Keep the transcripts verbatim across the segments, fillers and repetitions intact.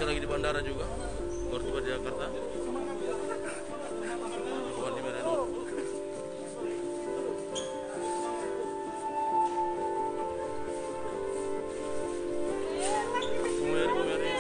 masih lagi di bandara juga, baru tiba di Jakarta. Bukan di Medan. Bumeri, Bumeri.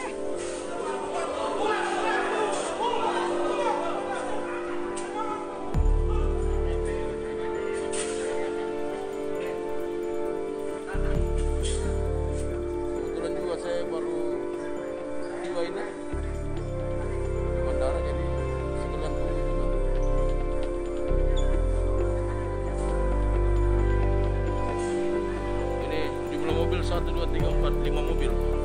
Kebetulan juga saya baru tiba ini di bandara, jadi sekalian tunggu juga. Ini jumlah mobil satu, dua, tiga, empat, lima mobil.